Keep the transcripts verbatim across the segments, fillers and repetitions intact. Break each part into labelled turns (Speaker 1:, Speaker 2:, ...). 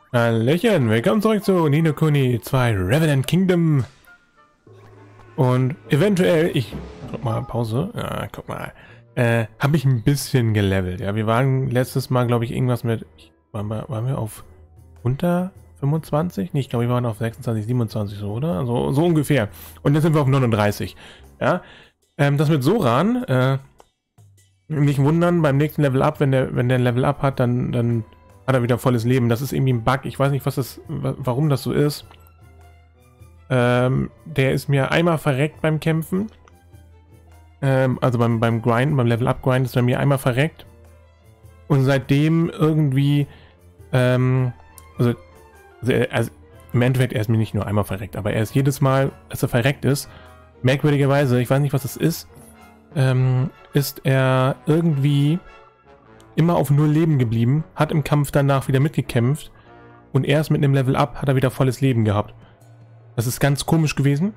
Speaker 1: Hallöchen, willkommen zurück zu Ni no Kuni zwei Revenant Kingdom. Und eventuell, ich drück mal Pause, ja, guck mal, äh, habe ich ein bisschen gelevelt. Ja, wir waren letztes Mal, glaube ich, irgendwas mit, waren wir, waren wir auf unter fünfundzwanzig? Nee, ich glaube, wir waren auf sechsundzwanzig, siebenundzwanzig so, oder? Also, so ungefähr. Und jetzt sind wir auf neununddreißig. Ja, ähm, das mit Zoran, äh, nicht wundern, beim nächsten Level Up, wenn der, wenn der Level Up hat, dann, dann hat er wieder volles Leben. Das ist irgendwie ein Bug. Ich weiß nicht, was das, warum das so ist. Ähm, der ist mir einmal verreckt beim Kämpfen. Ähm, also beim, beim Grind, beim Level Up Grind ist er mir einmal verreckt. Und seitdem irgendwie, ähm, also, also, er, also im Endeffekt, er ist mir nicht nur einmal verreckt, aber er ist jedes Mal, als er verreckt ist, merkwürdigerweise, ich weiß nicht, was das ist, ähm, ist er irgendwie immer auf null Leben geblieben, hat im Kampf danach wieder mitgekämpft und erst mit einem Level Up hat er wieder volles Leben gehabt. Das ist ganz komisch gewesen.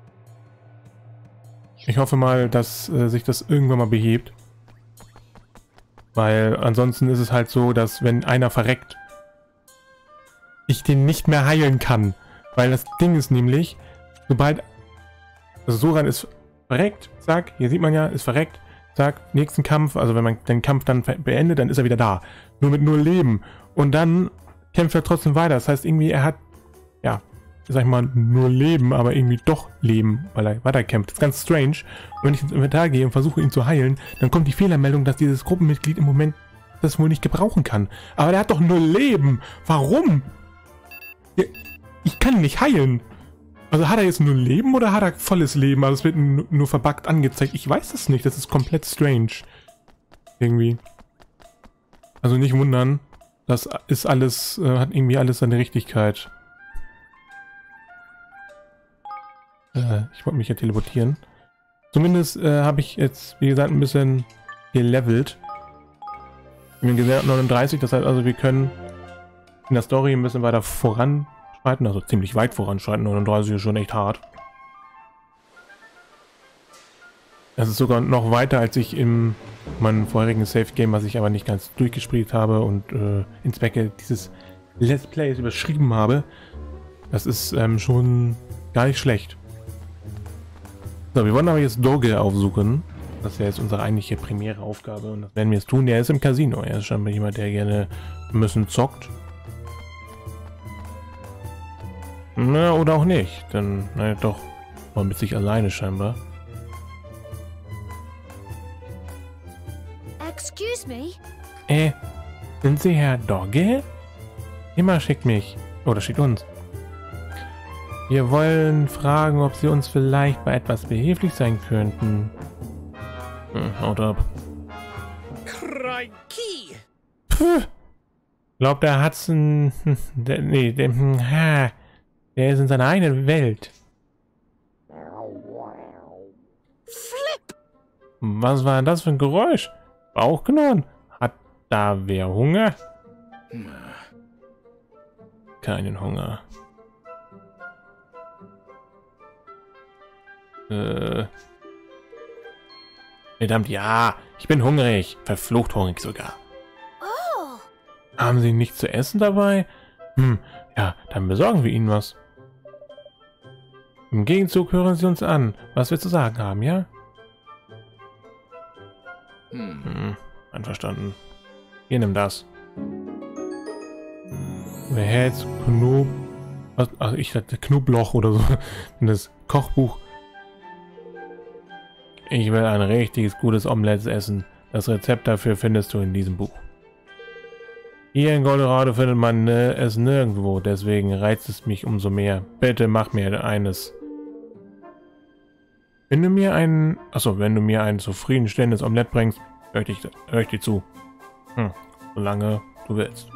Speaker 1: Ich hoffe mal, dass äh, sich das irgendwann mal behebt. Weil ansonsten ist es halt so, dass wenn einer verreckt, ich den nicht mehr heilen kann. Weil das Ding ist nämlich, sobald also Zoran ist verreckt, zack, hier sieht man ja, ist verreckt, zack, nächsten Kampf, also wenn man den Kampf dann beendet, dann ist er wieder da. Nur mit null Leben. Und dann kämpft er trotzdem weiter. Das heißt irgendwie, er hat, ja, sag ich mal, nur Leben, aber irgendwie doch Leben, weil er weiterkämpft. Das ist ganz strange. Und wenn ich ins Inventar gehe und versuche ihn zu heilen, dann kommt die Fehlermeldung, dass dieses Gruppenmitglied im Moment das wohl nicht gebrauchen kann. Aber der hat doch null Leben. Warum? Ich kann ihn nicht heilen. Also hat er jetzt nur Leben oder hat er volles Leben? Also es wird nur verbuggt angezeigt. Ich weiß es nicht. Das ist komplett strange. Irgendwie. Also nicht wundern. Das ist alles, äh, hat irgendwie alles seine Richtigkeit. Äh, ich wollte mich ja teleportieren. Zumindest äh, habe ich jetzt, wie gesagt, ein bisschen gelevelt. Ich bin gesagt neununddreißig. Das heißt also, wir können in der Story ein bisschen weiter voran. Also ziemlich weit voranschreiten, neununddreißig ist schon echt hart. Das ist sogar noch weiter, als ich in meinem vorherigen Safe Game, was ich aber nicht ganz durchgespielt habe und äh, ins Becke dieses Let's Plays überschrieben habe. Das ist ähm, schon gar nicht schlecht. So, wir wollen aber jetzt Doge aufsuchen. Das ist ja jetzt unsere eigentliche primäre Aufgabe und das werden wir jetzt tun. Der ist im Casino. Er ist scheinbar jemand, der gerne ein bisschen zockt. Na, oder auch nicht. Dann, naja, doch. Mal mit sich alleine scheinbar.
Speaker 2: Excuse me?
Speaker 1: Äh, sind Sie Herr Dogge? Immer schickt mich. Oder schickt uns. Wir wollen fragen, ob Sie uns vielleicht bei etwas behilflich sein könnten. Hm, haut ab.
Speaker 3: Crikey!
Speaker 1: Puh. Glaubt, er hat's ein... Der, nee, der... Ha. Der ist in seiner eigenen Welt.
Speaker 2: Flip!
Speaker 1: Was war das für ein Geräusch? Bauchknurren? Hat da wer Hunger? Keinen Hunger. Äh. Verdammt, ja. Ich bin hungrig. Verflucht hungrig sogar.
Speaker 2: Oh!
Speaker 1: Haben Sie nichts zu essen dabei? Hm, ja, dann besorgen wir Ihnen was. Im Gegenzug hören Sie uns an, was wir zu sagen haben, ja?
Speaker 3: Hm.
Speaker 1: Hm, einverstanden. Ihr nehmt das. Wer hält Knob... Was? Ach, ich dachte Knoblauch oder so. Das Kochbuch. Ich will ein richtiges gutes Omelette essen. Das Rezept dafür findest du in diesem Buch. Hier in Golderado findet man ne, es nirgendwo, deswegen reizt es mich umso mehr. Bitte mach mir eines. Wenn du mir ein, achso, wenn du mir ein zufriedenstellendes Omelett bringst, höre ich, hör ich dir zu. Hm, solange du willst.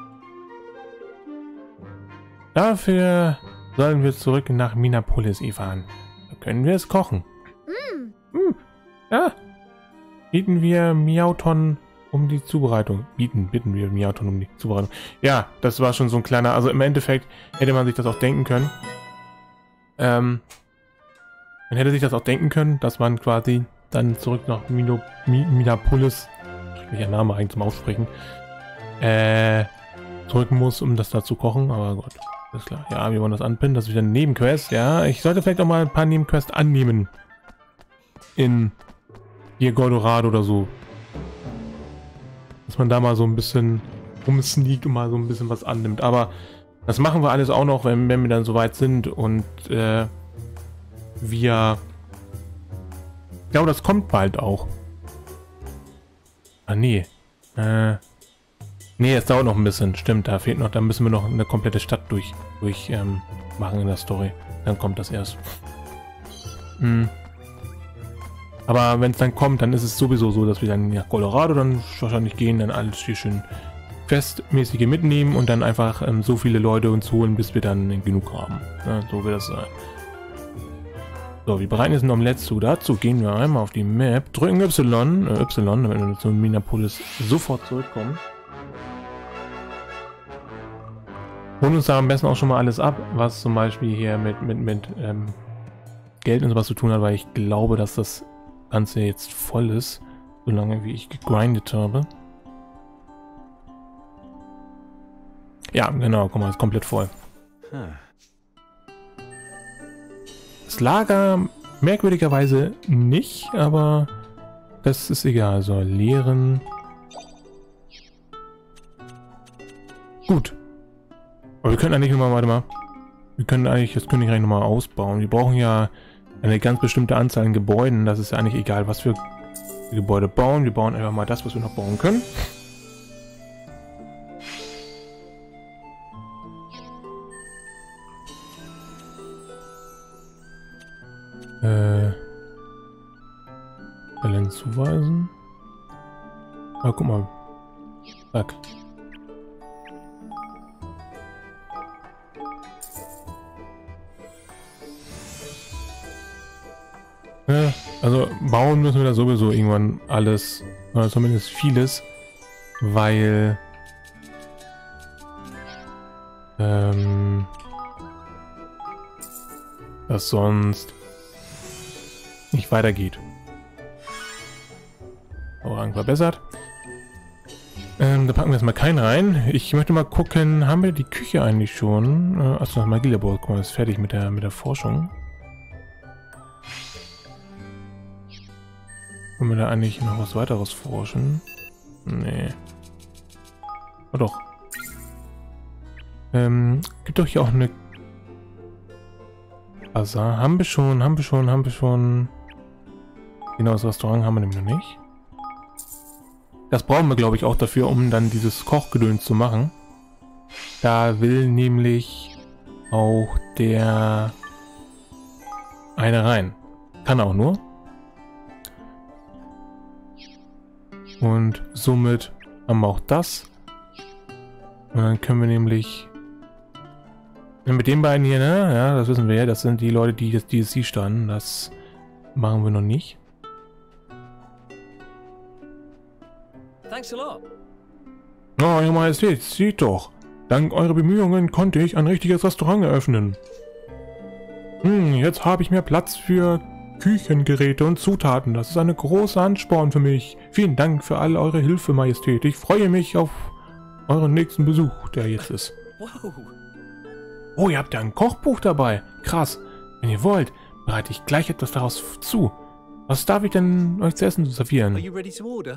Speaker 1: Dafür sollen wir zurück nach Minapolis fahren. Da können wir es kochen.
Speaker 2: Mm.
Speaker 1: Hm, ja. Bieten wir Miauton um die Zubereitung. Bieten, bitten wir Miauton um die Zubereitung. Ja, das war schon so ein kleiner, also im Endeffekt hätte man sich das auch denken können. Ähm, man hätte sich das auch denken können, dass man quasi dann zurück nach Mino, Mi, Minapolis, schrecklicher Name eigentlich zum Aussprechen, äh, drücken muss, um das da zu kochen, aber gut. Alles klar. Ja, wir wollen das anpinnen, das ist wieder eine Nebenquest. Ja, ich sollte vielleicht auch mal ein paar Nebenquests annehmen. In hier Gordorado oder so. Dass man da mal so ein bisschen rumsneakt und mal so ein bisschen was annimmt. Aber das machen wir alles auch noch, wenn, wenn wir dann soweit sind und äh, wir... Ich glaube, das kommt bald auch. Ah, nee. Äh... Nee, es dauert noch ein bisschen. Stimmt, da fehlt noch, da müssen wir noch eine komplette Stadt durch, durch ähm, machen in der Story. Dann kommt das erst. Hm. Aber wenn es dann kommt, dann ist es sowieso so, dass wir dann nach Colorado dann wahrscheinlich gehen, dann alles hier schön festmäßige mitnehmen und dann einfach ähm, so viele Leute uns holen, bis wir dann genug haben. Ja, so wird das sein. So, wir bereiten jetzt ein Omelette zu. Dazu gehen wir einmal auf die Map, drücken Y, äh, Y, damit wir zu Minneapolis sofort zurückkommen. Holen uns da am besten auch schon mal alles ab, was zum Beispiel hier mit, mit, mit ähm, Geld und sowas zu tun hat, weil ich glaube, dass das Ganze jetzt voll ist, solange wie ich gegrindet habe. Ja, genau, guck mal, ist komplett voll. Das Lager merkwürdigerweise nicht, aber das ist egal. So, leeren. Gut. Aber wir können eigentlich nochmal, warte mal. Wir können eigentlich das Königreich nochmal ausbauen. Wir brauchen ja eine ganz bestimmte Anzahl an Gebäuden. Das ist ja eigentlich egal, was wir Gebäude bauen. Wir bauen einfach mal das, was wir noch bauen können. Äh. Talent zuweisen. Ah, guck mal. Zack. Ja, also bauen müssen wir da sowieso irgendwann alles, oder zumindest vieles, weil ähm, das sonst nicht weitergeht. Vorrang verbessert. Ähm, da packen wir jetzt mal keinen rein. Ich möchte mal gucken, haben wir die Küche eigentlich schon? Äh, achso, das Magielabor, guck mal, ist fertig mit der, mit der Forschung. Können wir da eigentlich noch was weiteres forschen? Nee. Oh doch. Ähm, gibt doch hier auch eine... Bazar. Haben wir schon, haben wir schon, haben wir schon... Genau, das Restaurant haben wir nämlich noch nicht. Das brauchen wir, glaube ich, auch dafür, um dann dieses Kochgedöns zu machen. Da will nämlich auch der... eine rein. Kann auch nur. Und somit haben wir auch das. Und dann können wir nämlich... Mit den beiden hier, ne? Ja, das wissen wir ja. Das sind die Leute, die das D L C standen. Das machen wir noch nicht.
Speaker 3: Thanks a lot.
Speaker 1: Oh, Eure Majestät, sieht doch. Dank eurer Bemühungen konnte ich ein richtiges Restaurant eröffnen. Hm, jetzt habe ich mehr Platz für Küchengeräte und Zutaten. Das ist eine große Ansporn für mich. Vielen Dank für all eure Hilfe, Majestät. Ich freue mich auf euren nächsten Besuch, der jetzt ist.
Speaker 3: Wow.
Speaker 1: Oh, ihr habt ja ein Kochbuch dabei. Krass. Wenn ihr wollt, bereite ich gleich etwas daraus zu. Was darf ich denn euch zu essen servieren?
Speaker 3: Are you ready to order?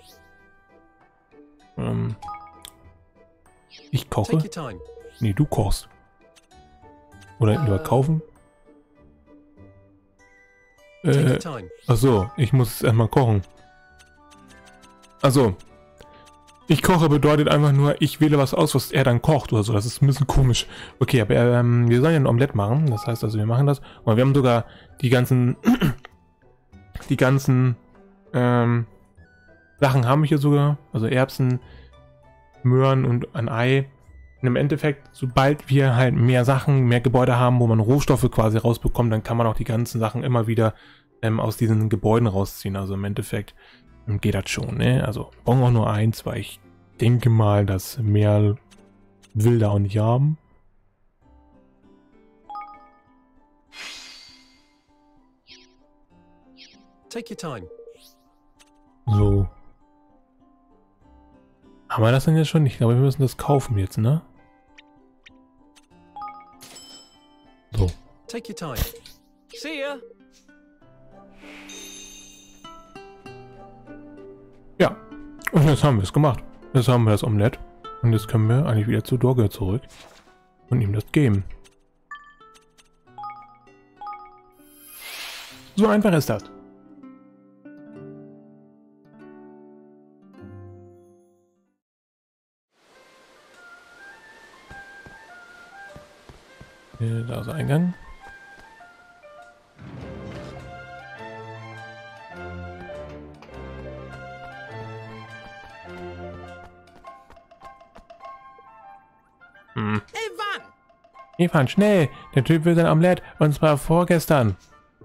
Speaker 1: Ähm, ich koche?
Speaker 3: Take your time.
Speaker 1: Nee, du kochst. Oder lieber kaufen?
Speaker 3: Take
Speaker 1: Äh,
Speaker 3: your time.
Speaker 1: achso, ich muss erstmal kochen. Also, ich koche bedeutet einfach nur, ich wähle was aus, was er dann kocht oder so. Das ist ein bisschen komisch. Okay, aber ähm, wir sollen ja ein Omelett machen. Das heißt also, wir machen das. Und wir haben sogar die ganzen, die ganzen ähm, Sachen haben wir hier sogar. Also Erbsen, Möhren und ein Ei. Und im Endeffekt, sobald wir halt mehr Sachen, mehr Gebäude haben, wo man Rohstoffe quasi rausbekommt, dann kann man auch die ganzen Sachen immer wieder ähm, aus diesen Gebäuden rausziehen. Also im Endeffekt geht das schon, ne? Also wir brauchen auch nur eins, weil ich denke mal, dass mehr will da auch nicht haben.
Speaker 3: Take your time.
Speaker 1: So. Haben wir das denn jetzt schon? Ich glaube, wir müssen das kaufen jetzt, ne? So.
Speaker 3: Take your time. See ya.
Speaker 1: Ja. Und jetzt haben wir es gemacht. Jetzt haben wir das Omelett. Und jetzt können wir eigentlich wieder zu Dogge zurück. Und ihm das geben. So einfach ist das. Da ist der Eingang. Hm.
Speaker 2: Evan!
Speaker 1: Evan, schnell! Der Typ will sein Omelett, und zwar vorgestern.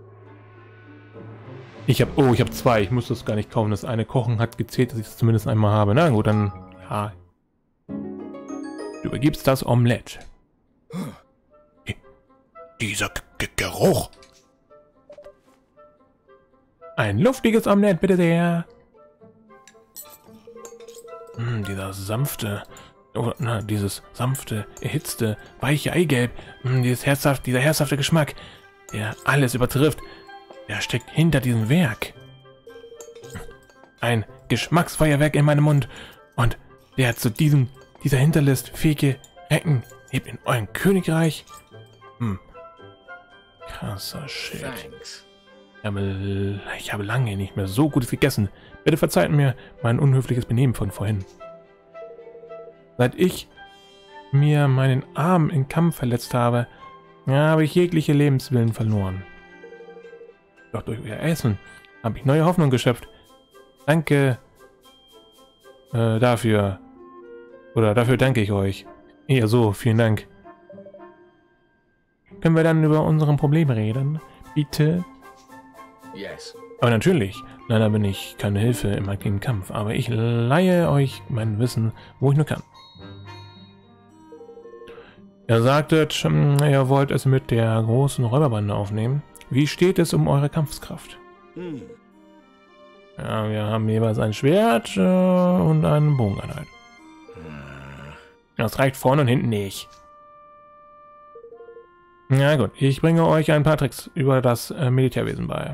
Speaker 1: Ich habe, oh, ich habe zwei. Ich muss das gar nicht kaufen. Das eine Kochen hat gezählt, dass ich es zumindest einmal habe. Na gut, dann, ja. Du übergibst das Omelett. Dieser G G Geruch. Ein luftiges Omelett, bitte sehr. Hm, dieser sanfte, oh, na, dieses sanfte, erhitzte, weiche Eigelb. Hm, dieses herzhaft, dieser herzhafte Geschmack, der alles übertrifft. Der steckt hinter diesem Werk. Ein Geschmacksfeuerwerk in meinem Mund. Und der zu diesem, dieser Hinterlist fähige Recken lebt in eurem Königreich. Hm. Krasser Shit.
Speaker 3: Thanks.
Speaker 1: Ich habe, ich habe lange nicht mehr so Gutes gegessen. Bitte verzeiht mir mein unhöfliches Benehmen von vorhin. Seit ich mir meinen Arm im Kampf verletzt habe, habe ich jegliche Lebenswillen verloren. Doch durch euer Essen habe ich neue Hoffnung geschöpft. Danke äh, dafür. Oder dafür danke ich euch. Eher so, vielen Dank. Können wir dann über unsere Probleme reden? Bitte?
Speaker 3: Yes.
Speaker 1: Aber natürlich, leider bin ich keine Hilfe im aktiven Kampf, aber ich leihe euch mein Wissen, wo ich nur kann. Ihr sagtet, ihr wollt es mit der großen Räuberbande aufnehmen. Wie steht es um eure Kampfkraft?
Speaker 3: Hmm.
Speaker 1: Ja, wir haben jeweils ein Schwert äh, und einen Bogeneinheit. Das reicht vorne und hinten nicht. Na gut, ich bringe euch ein paar Tricks über das äh, Militärwesen bei.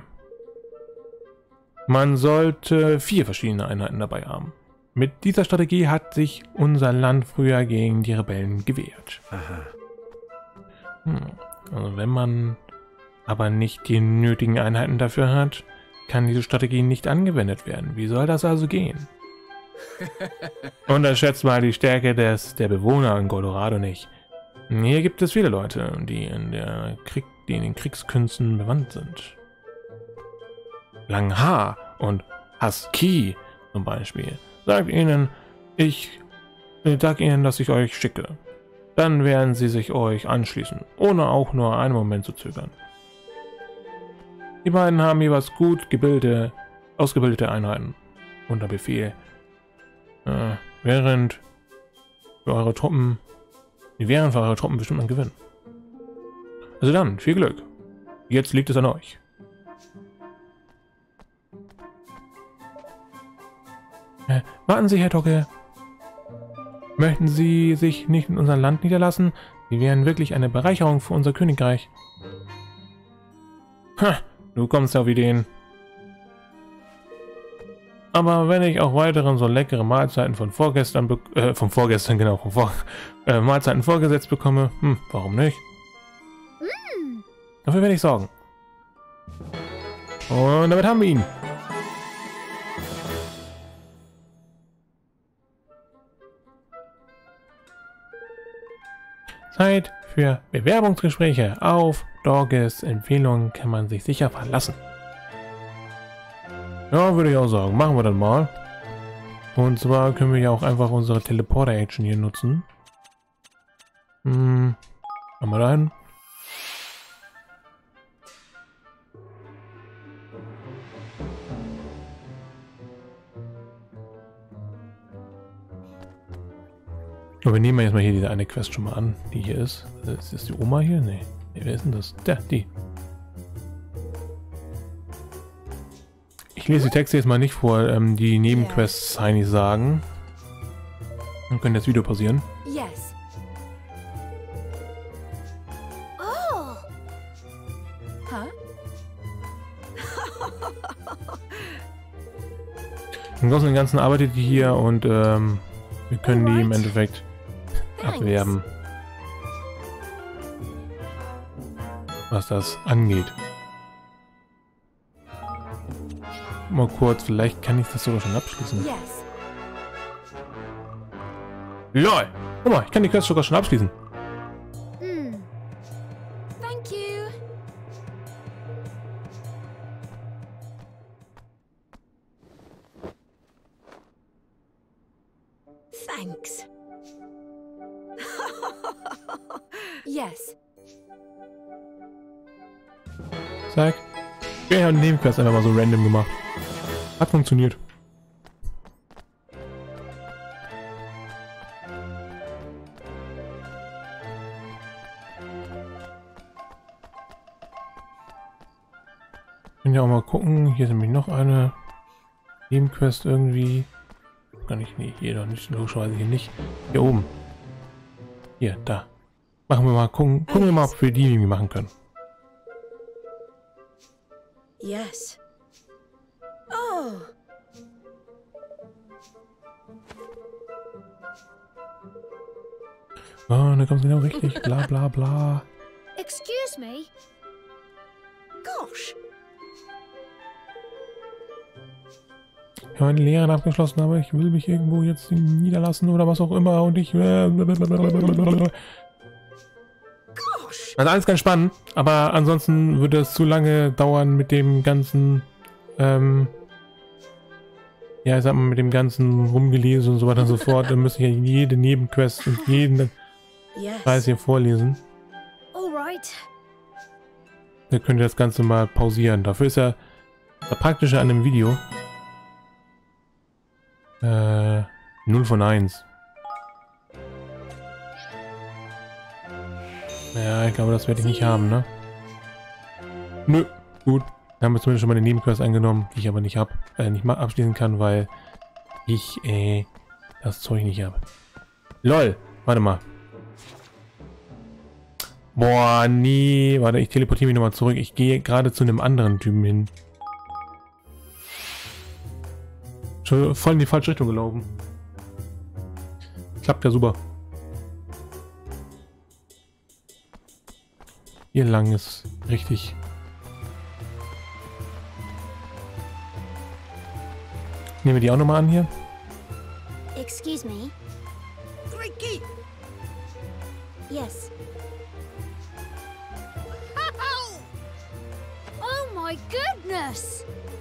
Speaker 1: Man sollte vier verschiedene Einheiten dabei haben. Mit dieser Strategie hat sich unser Land früher gegen die Rebellen gewehrt.
Speaker 3: Aha.
Speaker 1: Hm. Also wenn man aber nicht die nötigen Einheiten dafür hat, kann diese Strategie nicht angewendet werden. Wie soll das also gehen? Unterschätzt mal die Stärke des, der Bewohner in Golorado nicht. Hier gibt es viele Leute, die in, der Krieg, die in den Kriegskünsten bewandt sind. Langhaar und Husky zum Beispiel. Sagt ihnen, ich sag ihnen, dass ich euch schicke. Dann werden sie sich euch anschließen, ohne auch nur einen Moment zu zögern. Die beiden haben jeweils gut gebildete, ausgebildete Einheiten unter Befehl. Äh, während für eure Truppen, die wären für eure Truppen bestimmt ein Gewinn. Also dann, viel Glück. Jetzt liegt es an euch. Äh, warten Sie, Herr Dogge. Möchten Sie sich nicht in unser Land niederlassen? Sie wären wirklich eine Bereicherung für unser Königreich. Ha, du kommst auf Ideen. Aber wenn ich auch weiteren so leckere Mahlzeiten von vorgestern, äh, von vorgestern, genau, von vor, äh, Mahlzeiten vorgesetzt bekomme, hm, warum nicht?
Speaker 2: Mm.
Speaker 1: Dafür werde ich sorgen. Und damit haben wir ihn. Zeit für Bewerbungsgespräche. Auf Dogges Empfehlungen kann man sich sicher verlassen. Ja, würde ich auch sagen. Machen wir das mal. Und zwar können wir ja auch einfach unsere Teleporter-Action hier nutzen. Hm. Machen wir da hin. Und wir nehmen jetzt mal hier diese eine Quest schon mal an, die hier ist. Ist das die Oma hier? Nee. Nee, wer ist denn das? Der, die. Ich lese die Texte jetzt mal nicht vor, ähm, die Nebenquests eigentlich sagen. Wir können das Video pausieren.
Speaker 2: Yes. Oh. Huh?
Speaker 1: Im Großen und Ganzen arbeitet die hier und ähm, wir können die im Endeffekt abwerben, was das angeht. Mal kurz, vielleicht kann ich das sogar schon abschließen.
Speaker 2: Yes.
Speaker 1: LOL! Guck mal, ich kann die Quest sogar schon abschließen.
Speaker 2: Hmm. Thank you. Thanks. Yes.
Speaker 1: Zack. Wir haben die Nebenquest einfach mal so random gemacht. Hat funktioniert. Können ja auch mal gucken. Hier ist nämlich noch eine Nebenquest irgendwie. Gar nicht, nee, hier doch nicht, logischerweise hier nicht. Hier oben. Hier, da. Machen wir mal, gucken, gucken wir mal, ob wir die irgendwie machen können.
Speaker 2: Yes. Oh.
Speaker 1: Oh, da kommt es genau richtig. Bla bla bla.
Speaker 2: Excuse me. Gosh.
Speaker 1: Ich habe meine Lehre abgeschlossen, aber ich will mich irgendwo jetzt niederlassen oder was auch immer und ich...
Speaker 2: Gosh.
Speaker 1: Also alles ganz spannend, aber ansonsten würde es zu lange dauern mit dem ganzen, ähm, ja, ich sag mal, mit dem ganzen Rumgelesen und so weiter und so fort. Dann müsste ich ja jede Nebenquest und jeden Preis hier vorlesen.
Speaker 2: Alright.
Speaker 1: Dann könnt ihr das Ganze mal pausieren. Dafür ist ja das Praktische an dem Video. Äh, null von eins. Ja, ich glaube, das werde ich nicht haben, ne? Nö, gut. Dann haben wir zumindest schon mal den Nebenquest eingenommen, die ich aber nicht hab, äh, nicht mal abschließen kann, weil ich, äh, das Zeug nicht habe. LOL, warte mal. Boah, nee, warte, ich teleportiere mich nochmal zurück. Ich gehe gerade zu einem anderen Typen hin. Schon voll in die falsche Richtung gelaufen. Klappt ja super. Hier lang ist richtig. Nehmen wir die auch nochmal an hier.
Speaker 2: Excuse me.
Speaker 3: Ricky!
Speaker 2: Yes. Oh my goodness!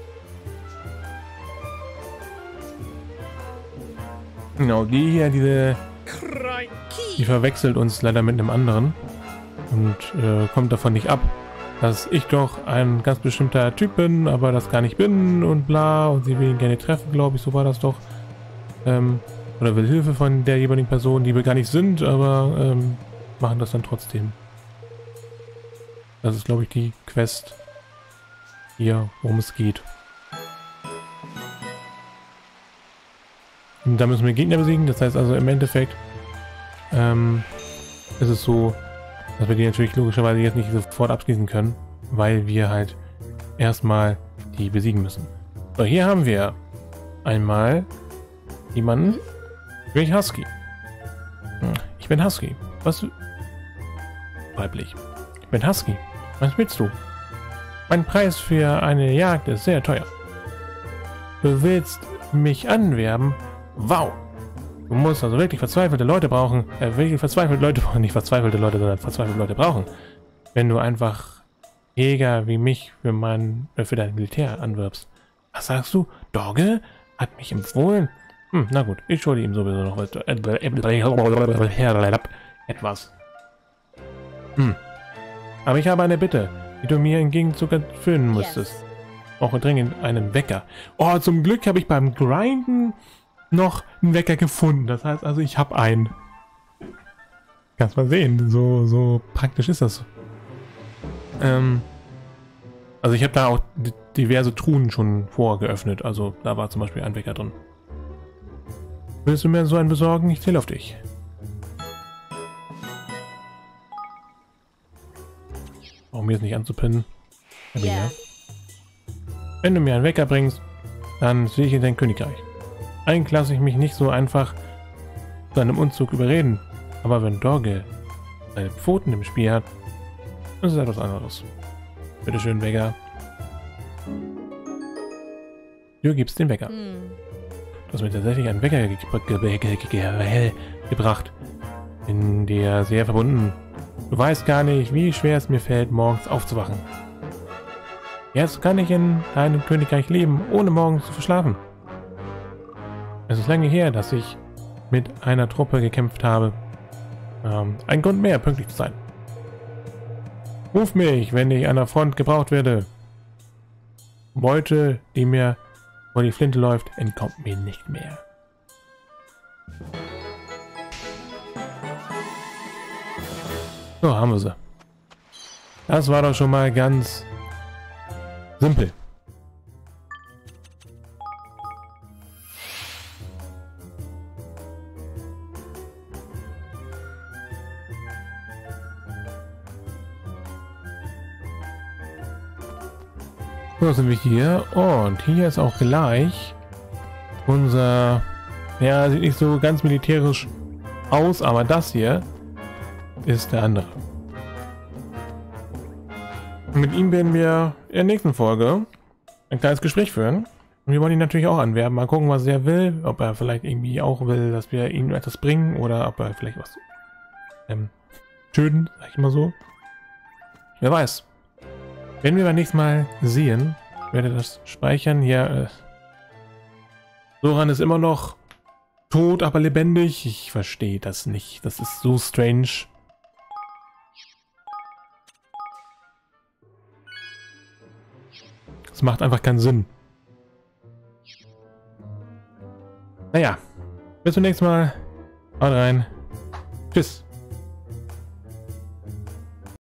Speaker 1: Genau, die hier, diese,
Speaker 3: Crikey!
Speaker 1: die verwechselt uns leider mit einem anderen und äh, kommt davon nicht ab, dass ich doch ein ganz bestimmter Typ bin, aber das gar nicht bin und bla und sie will ihn gerne treffen, glaube ich, so war das doch. Ähm, oder will Hilfe von der jeweiligen Person, die wir gar nicht sind, aber ähm, machen das dann trotzdem. Das ist, glaube ich, die Quest hier, worum es geht. Und da müssen wir Gegner besiegen, das heißt also im Endeffekt ähm, ist es so, dass wir die natürlich logischerweise jetzt nicht sofort abschließen können, weil wir halt erstmal die besiegen müssen. So, hier haben wir einmal jemanden. Ich bin Husky. Ich bin Husky. Was? Weiblich. Ich bin Husky. Was willst du? Mein Preis für eine Jagd ist sehr teuer. Du willst mich anwerben? Wow! Du musst also wirklich verzweifelte Leute brauchen. Äh, wirklich verzweifelte Leute brauchen. Nicht verzweifelte Leute, sondern verzweifelte Leute brauchen. Wenn du einfach Jäger wie mich für mein, äh, für dein Militär anwirbst. Was sagst du? Dogge hat mich empfohlen. Hm, na gut, ich schulde ihm sowieso noch etwas. Hm. Aber ich habe eine Bitte, die du mir im Gegenzug erfüllen müsstest.
Speaker 2: Yes.
Speaker 1: Brauche dringend einen Wecker. Oh, zum Glück habe ich beim Grinden noch einen Wecker gefunden. Das heißt also, ich habe einen. Kannst mal sehen, so, so praktisch ist das. Ähm, also ich habe da auch diverse Truhen schon vorgeöffnet. Also da war zum Beispiel ein Wecker drin. Willst du mir so einen besorgen? Ich zähle auf dich. Warum mir es nicht anzupinnen? Aber
Speaker 2: Yeah.
Speaker 1: ja. Wenn du mir einen Wecker bringst, dann sehe ich in dein Königreich. Eigentlich lasse ich mich nicht so einfach zu einem Umzug überreden. Aber wenn Dorge seine Pfoten im Spiel hat, das ist etwas anderes. Bitte schön, Wecker. Du gibst den Wecker.
Speaker 2: Hmm.
Speaker 1: Du hast mir tatsächlich einen Wecker ge ge ge ge gebracht. Bin dir sehr verbunden. Du weißt gar nicht, wie schwer es mir fällt, morgens aufzuwachen. Jetzt kann ich in deinem Königreich leben, ohne morgens zu verschlafen. Es ist lange her, dass ich mit einer Truppe gekämpft habe. Ähm, ein Grund mehr, pünktlich zu sein. Ruf mich, wenn ich an der Front gebraucht werde. Beute, die mir vor die Flinte läuft, entkommt mir nicht mehr. So, haben wir sie. Das war doch schon mal ganz simpel. So sind wir hier und hier ist auch gleich unser, ja, sieht nicht so ganz militärisch aus, aber das hier ist der andere. Und mit ihm werden wir in der nächsten Folge ein kleines Gespräch führen. Und wir wollen ihn natürlich auch anwerben. Mal gucken, was er will. Ob er vielleicht irgendwie auch will, dass wir ihm etwas bringen oder ob er vielleicht was ähm, töten, sag ich mal so. Wer weiß. Wenn wir beim nächsten Mal sehen, werde das speichern. Hier, äh, Soran ist immer noch tot, aber lebendig. Ich verstehe das nicht. Das ist so strange. Das macht einfach keinen Sinn. Naja, bis zum nächsten Mal. Haut rein. Tschüss.